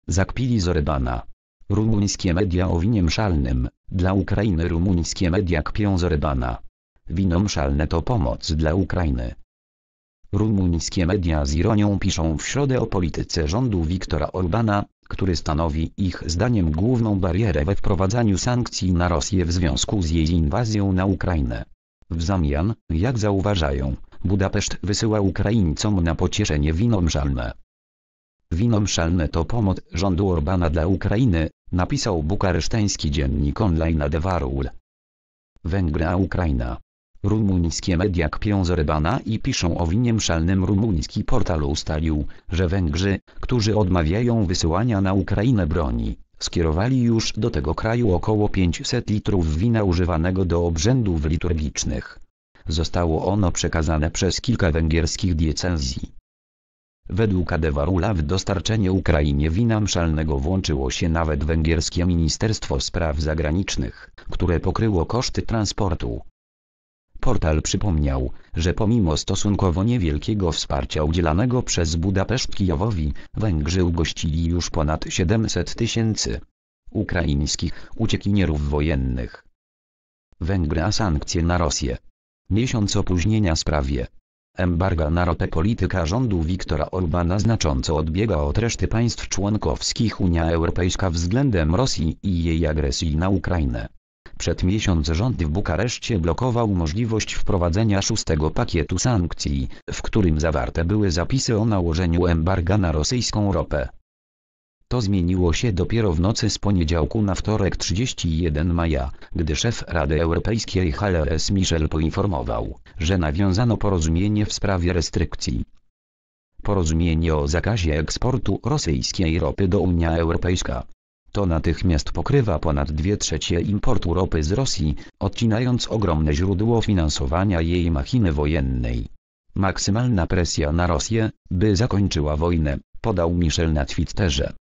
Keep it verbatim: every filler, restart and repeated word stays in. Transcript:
Zakpili z Orbana. Rumuńskie media o winie mszalnym. Dla Ukrainy rumuńskie media kpią z Orbana. Wino mszalne to pomoc dla Ukrainy. Rumuńskie media z ironią piszą w środę o polityce rządu Viktora Orbana, który stanowi ich zdaniem główną barierę we wprowadzaniu sankcji na Rosję w związku z jej inwazją na Ukrainę. W zamian, jak zauważają, Budapeszt wysyła Ukraińcom na pocieszenie wino mszalne. Wino mszalne to pomoc rządu Orbana dla Ukrainy, napisał bukareszteński dziennik online Adevărul. Węgry a Ukraina. Rumuńskie media kpią z Orbana i piszą o winie mszalnym. Rumuński portal ustalił, że Węgrzy, którzy odmawiają wysyłania na Ukrainę broni, skierowali już do tego kraju około pięćset litrów wina używanego do obrzędów liturgicznych. Zostało ono przekazane przez kilka węgierskich diecezji. Według Adevărula w dostarczenie Ukrainie wina mszalnego włączyło się nawet węgierskie Ministerstwo Spraw Zagranicznych, które pokryło koszty transportu. Portal przypomniał, że pomimo stosunkowo niewielkiego wsparcia udzielanego przez Budapeszt Kijowowi, Węgrzy ugościli już ponad siedemset tysięcy ukraińskich uciekinierów wojennych. Węgry a sankcje na Rosję. Miesiąc opóźnienia sprawie embarga na ropę. Polityka rządu Viktora Orbana znacząco odbiega od reszty państw członkowskich Unia Europejska względem Rosji i jej agresji na Ukrainę. Przed miesiąc rząd w Bukareszcie blokował możliwość wprowadzenia szóstego pakietu sankcji, w którym zawarte były zapisy o nałożeniu embarga na rosyjską ropę. To zmieniło się dopiero w nocy z poniedziałku na wtorek trzydziestego pierwszego maja, gdy szef Rady Europejskiej Charles Michel poinformował, że nawiązano porozumienie w sprawie restrykcji. Porozumienie o zakazie eksportu rosyjskiej ropy do Unii Europejskiej. To natychmiast pokrywa ponad dwie trzecie importu ropy z Rosji, odcinając ogromne źródło finansowania jej machiny wojennej. Maksymalna presja na Rosję, by zakończyła wojnę, podał Michel na Twitterze.